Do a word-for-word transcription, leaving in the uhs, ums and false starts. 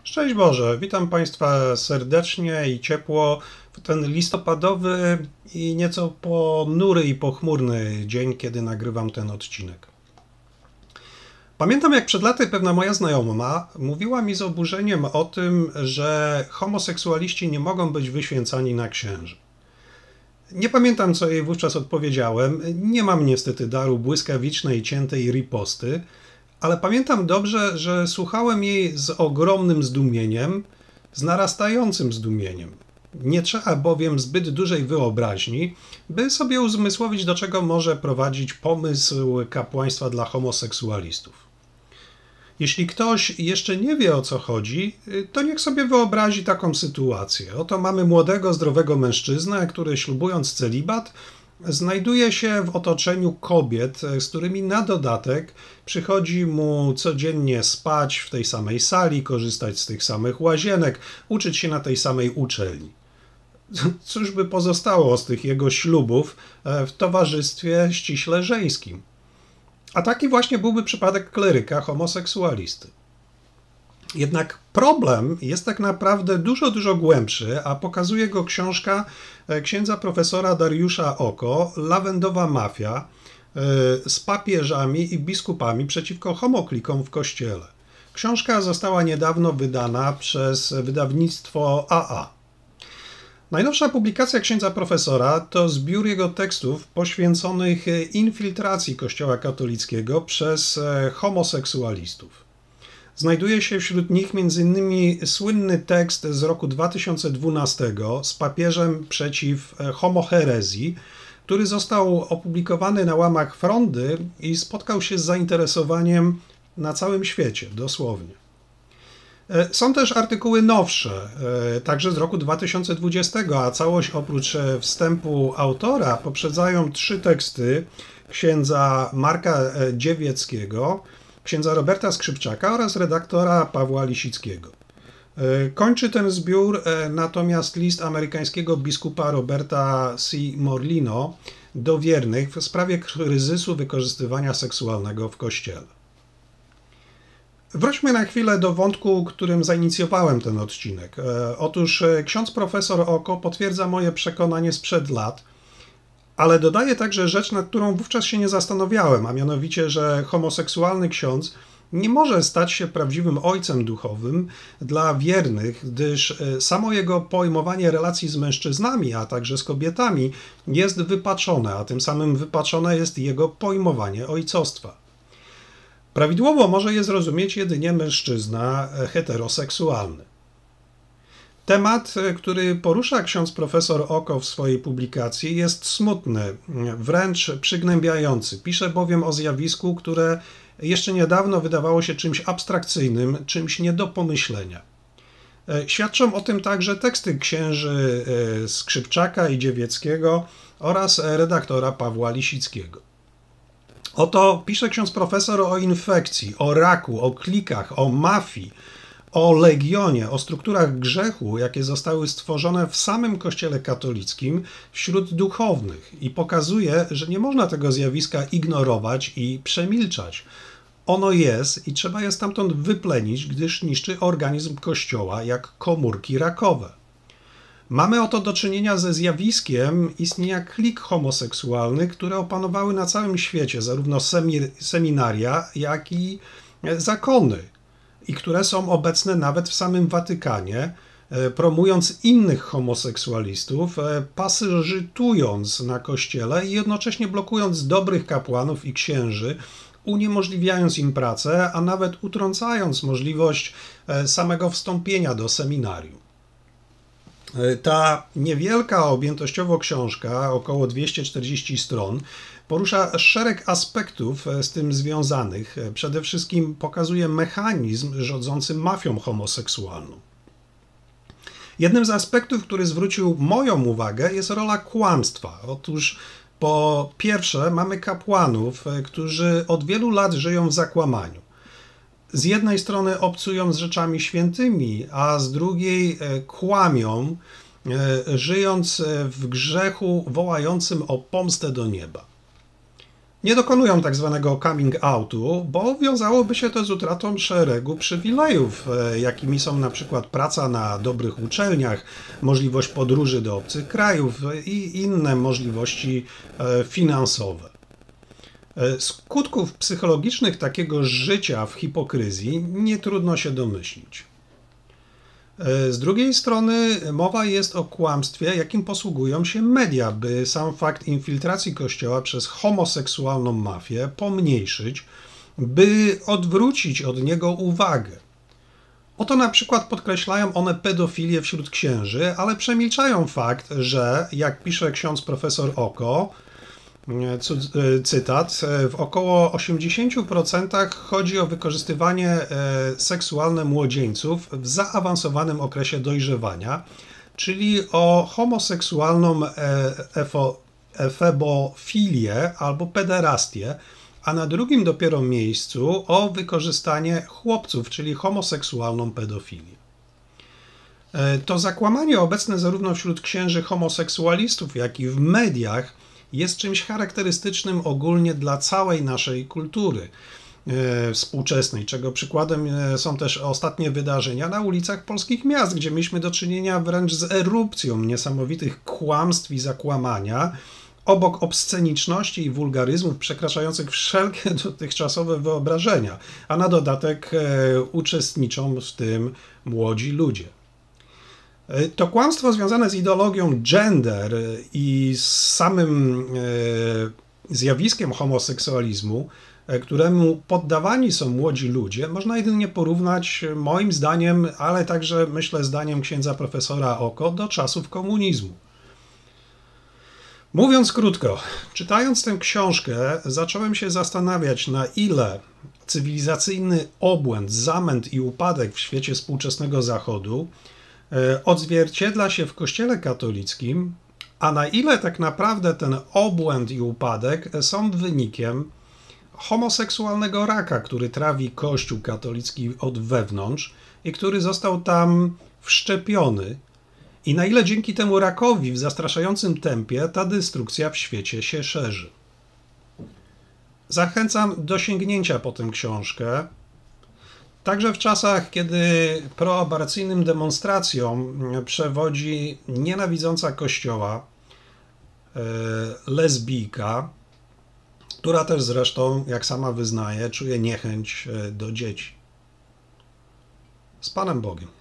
Szczęść Boże, witam Państwa serdecznie i ciepło w ten listopadowy i nieco ponury i pochmurny dzień, kiedy nagrywam ten odcinek. Pamiętam, jak przed laty pewna moja znajoma mówiła mi z oburzeniem o tym, że homoseksualiści nie mogą być wyświęcani na księży. Nie pamiętam, co jej wówczas odpowiedziałem. Nie mam niestety daru błyskawicznej, ciętej riposty, ale pamiętam dobrze, że słuchałem jej z ogromnym zdumieniem, z narastającym zdumieniem. Nie trzeba bowiem zbyt dużej wyobraźni, by sobie uzmysłowić, do czego może prowadzić pomysł kapłaństwa dla homoseksualistów. Jeśli ktoś jeszcze nie wie, o co chodzi, to niech sobie wyobrazi taką sytuację. Oto mamy młodego, zdrowego mężczyznę, który ślubując celibat, znajduje się w otoczeniu kobiet, z którymi na dodatek przychodzi mu codziennie spać w tej samej sali, korzystać z tych samych łazienek, uczyć się na tej samej uczelni. Cóż by pozostało z tych jego ślubów w towarzystwie ściśle żeńskim? A taki właśnie byłby przypadek kleryka homoseksualisty. Jednak problem jest tak naprawdę dużo, dużo głębszy, a pokazuje go książka księdza profesora Dariusza Oko, Lawendowa mafia, z papieżami i biskupami przeciwko homoklikom w kościele. Książka została niedawno wydana przez wydawnictwo A A. Najnowsza publikacja księdza profesora to zbiór jego tekstów poświęconych infiltracji Kościoła katolickiego przez homoseksualistów. Znajduje się wśród nich między innymi słynny tekst z roku dwa tysiące dwunastego z papieżem przeciw homoherezji, który został opublikowany na łamach Frondy i spotkał się z zainteresowaniem na całym świecie, dosłownie. Są też artykuły nowsze, także z roku dwa tysiące dwudziestego, a całość oprócz wstępu autora poprzedzają trzy teksty księdza Marka Dziewieckiego, księdza Roberta Skrzypczaka oraz redaktora Pawła Lisickiego. Kończy ten zbiór natomiast list amerykańskiego biskupa Roberta C. Morlino do wiernych w sprawie kryzysu wykorzystywania seksualnego w Kościele. Wróćmy na chwilę do wątku, którym zainicjowałem ten odcinek. Otóż ksiądz profesor Oko potwierdza moje przekonanie sprzed lat, ale dodaje także rzecz, nad którą wówczas się nie zastanawiałem, a mianowicie, że homoseksualny ksiądz nie może stać się prawdziwym ojcem duchowym dla wiernych, gdyż samo jego pojmowanie relacji z mężczyznami, a także z kobietami jest wypaczone, a tym samym wypaczone jest jego pojmowanie ojcostwa. Prawidłowo może je zrozumieć jedynie mężczyzna heteroseksualny. Temat, który porusza ksiądz profesor Oko w swojej publikacji, jest smutny, wręcz przygnębiający. Pisze bowiem o zjawisku, które jeszcze niedawno wydawało się czymś abstrakcyjnym, czymś nie do pomyślenia. Świadczą o tym także teksty księży Skrzypczaka i Dziewieckiego oraz redaktora Pawła Lisickiego. Oto pisze ksiądz profesor o infekcji, o raku, o klikach, o mafii, o legionie, o strukturach grzechu, jakie zostały stworzone w samym Kościele katolickim wśród duchownych i pokazuje, że nie można tego zjawiska ignorować i przemilczać. Ono jest i trzeba je stamtąd wyplenić, gdyż niszczy organizm Kościoła jak komórki rakowe. Mamy oto do czynienia ze zjawiskiem istnienia klik homoseksualnych, które opanowały na całym świecie, zarówno seminaria, jak i zakony, i które są obecne nawet w samym Watykanie, promując innych homoseksualistów, pasożytując na Kościele i jednocześnie blokując dobrych kapłanów i księży, uniemożliwiając im pracę, a nawet utrącając możliwość samego wstąpienia do seminarium. Ta niewielka objętościowo książka, około dwieście czterdzieści stron, porusza szereg aspektów z tym związanych. Przede wszystkim pokazuje mechanizm rządzący mafią homoseksualną. Jednym z aspektów, który zwrócił moją uwagę, jest rola kłamstwa. Otóż po pierwsze mamy kapłanów, którzy od wielu lat żyją w zakłamaniu. Z jednej strony obcują z rzeczami świętymi, a z drugiej kłamią, żyjąc w grzechu wołającym o pomstę do nieba. nie dokonują tak zwanego coming outu, bo wiązałoby się to z utratą szeregu przywilejów, jakimi są na przykład praca na dobrych uczelniach, możliwość podróży do obcych krajów i inne możliwości finansowe. Skutków psychologicznych takiego życia w hipokryzji nie trudno się domyślić. Z drugiej strony mowa jest o kłamstwie, jakim posługują się media, by sam fakt infiltracji Kościoła przez homoseksualną mafię pomniejszyć, by odwrócić od niego uwagę. Oto na przykład podkreślają one pedofilię wśród księży, ale przemilczają fakt, że, jak pisze ksiądz profesor Oko, cytat, w około osiemdziesięciu procentach chodzi o wykorzystywanie seksualne młodzieńców w zaawansowanym okresie dojrzewania, czyli o homoseksualną efebofilię albo pederastię, a na drugim dopiero miejscu o wykorzystanie chłopców, czyli homoseksualną pedofilię. To zakłamanie obecne zarówno wśród księży homoseksualistów, jak i w mediach jest czymś charakterystycznym ogólnie dla całej naszej kultury e, współczesnej, czego przykładem są też ostatnie wydarzenia na ulicach polskich miast, gdzie mieliśmy do czynienia wręcz z erupcją niesamowitych kłamstw i zakłamania, obok obsceniczności i wulgaryzmów przekraczających wszelkie dotychczasowe wyobrażenia, a na dodatek e, uczestniczą w tym młodzi ludzie. To kłamstwo związane z ideologią gender i z samym zjawiskiem homoseksualizmu, któremu poddawani są młodzi ludzie, można jedynie porównać moim zdaniem, ale także myślę zdaniem księdza profesora Oko, do czasów komunizmu. Mówiąc krótko, czytając tę książkę, zacząłem się zastanawiać, na ile cywilizacyjny obłęd, zamęt i upadek w świecie współczesnego Zachodu odzwierciedla się w Kościele katolickim, a na ile tak naprawdę ten obłęd i upadek są wynikiem homoseksualnego raka, który trawi Kościół katolicki od wewnątrz i który został tam wszczepiony, i na ile dzięki temu rakowi w zastraszającym tempie ta destrukcja w świecie się szerzy. Zachęcam do sięgnięcia po tę książkę. Także w czasach, kiedy proaborcyjnym demonstracjom przewodzi nienawidząca Kościoła lesbijka, która też zresztą, jak sama wyznaje, czuje niechęć do dzieci. Z Panem Bogiem.